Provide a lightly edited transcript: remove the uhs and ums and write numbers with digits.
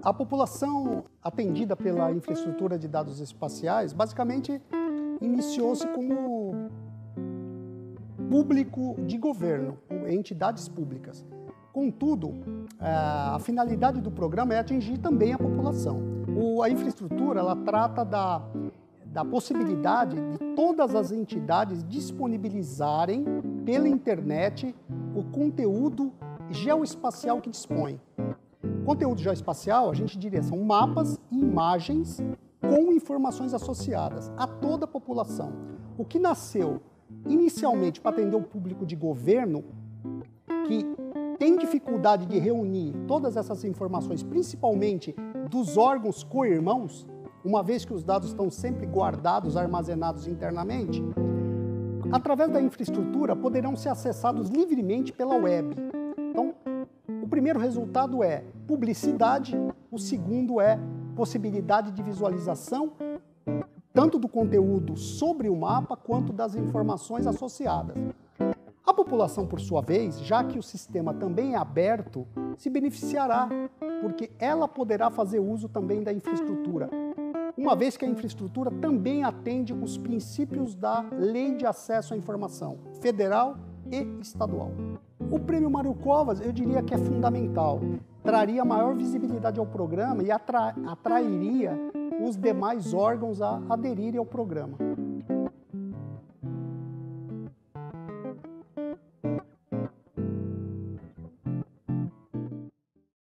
A população atendida pela infraestrutura de dados espaciais, basicamente, iniciou-se como público de governo, entidades públicas. Contudo, a finalidade do programa é atingir também a população. A infraestrutura, ela trata da possibilidade de todas as entidades disponibilizarem pela internet o conteúdo geoespacial que dispõe. Conteúdo geoespacial, a gente diria, são mapas e imagens com informações associadas a toda a população. O que nasceu inicialmente para atender o público de governo, que tem dificuldade de reunir todas essas informações, principalmente dos órgãos co-irmãos, uma vez que os dados estão sempre guardados, armazenados internamente, através da infraestrutura poderão ser acessados livremente pela web. Então, o primeiro resultado é publicidade, o segundo é possibilidade de visualização, tanto do conteúdo sobre o mapa, quanto das informações associadas. A população, por sua vez, já que o sistema também é aberto, se beneficiará, porque ela poderá fazer uso também da infraestrutura, uma vez que a infraestrutura também atende os princípios da Lei de Acesso à Informação, federal e estadual. O Prêmio Mário Covas, eu diria que é fundamental, traria maior visibilidade ao programa e atrairia os demais órgãos a aderirem ao programa.